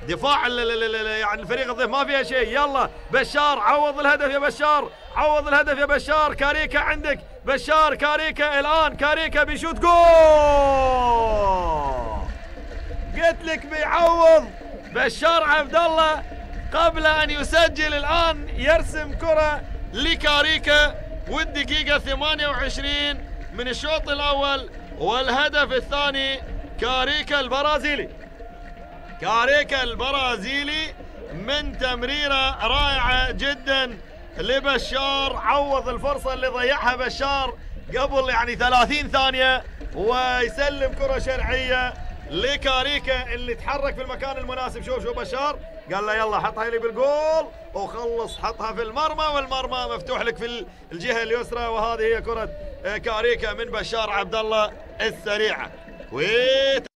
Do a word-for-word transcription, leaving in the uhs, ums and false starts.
دفاع يعني الفريق الضيف ما فيها شيء. يلا بشار عوض الهدف يا بشار، عوض الهدف يا بشار. كاريكا عندك بشار، كاريكا الان، كاريكا بيشوت جول. قلت لك بيعوض بشار عبد الله قبل ان يسجل. الان يرسم كره لكاريكا والدقيقه ثمانية وعشرين من الشوط الاول، والهدف الثاني كاريكا البرازيلي. كاريكا البرازيلي من تمريرة رائعة جدا لبشار، عوض الفرصة اللي ضيعها بشار قبل يعني ثلاثين ثانية، ويسلم كرة شرعية لكاريكا اللي تحرك في المكان المناسب. شوف شوف بشار قال له يلا حطها لي بالجول وخلص، حطها في المرمى، والمرمى مفتوح لك في الجهة اليسرى. وهذه هي كرة كاريكا من بشار عبد الله السريعة.